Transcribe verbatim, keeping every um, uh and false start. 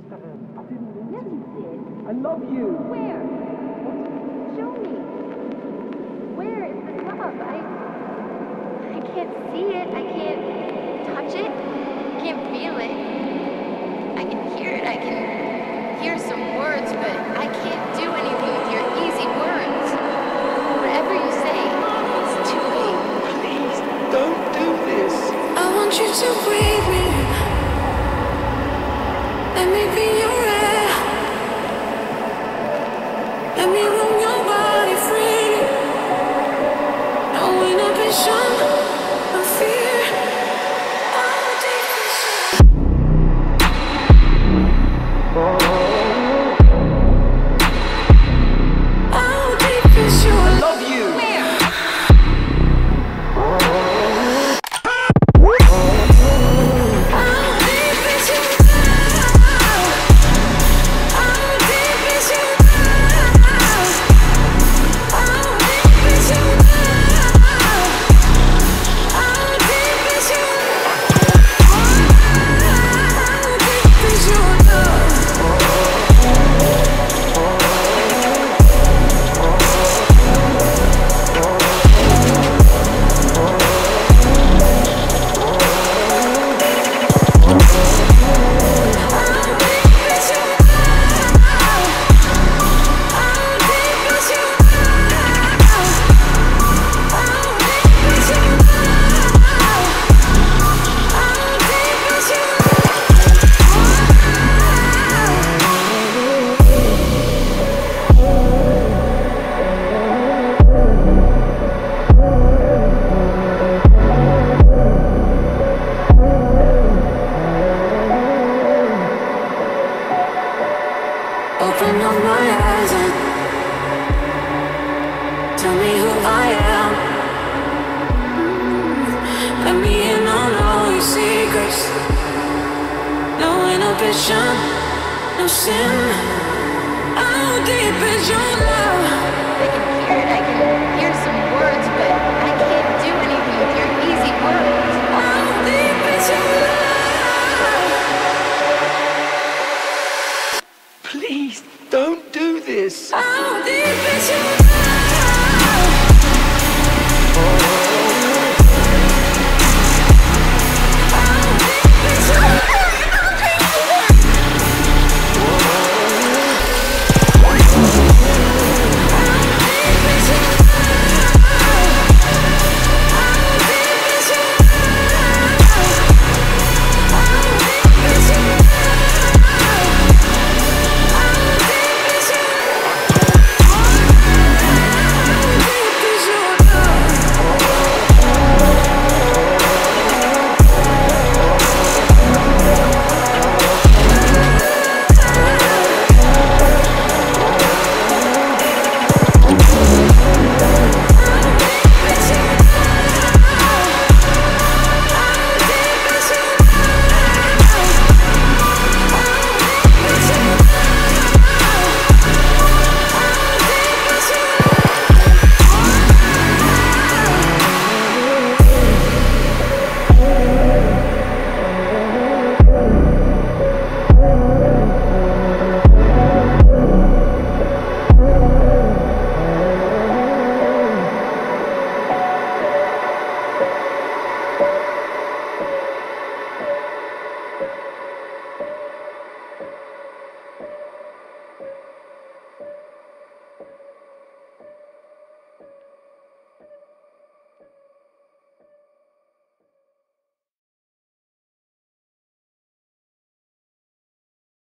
I didn't mean Yes, to. you did. I love you. Where? Show me. Where is this love? I... I can't see it. I can't touch it. I can't feel it. I can hear it. I can hear some words, but I can't do anything with your easy words. Whatever you say, it's too late. Please, don't do this. I want you to breathe me. Let me be your air. Let me roam your body freely. No inhibition, no fear. Oh, deep inside. Oh, deep is your I love you. Where? How deep is your love? How deep is your love? How deep is your love? How deep is your love? How deep is your love? How deep is your love? How deep is your love? How deep is your love? How deep is your Open up my eyes and tell me who I am. Let me in on all your secrets. No inhibition, no sin. How deep is your love? I can hear it. I can hear some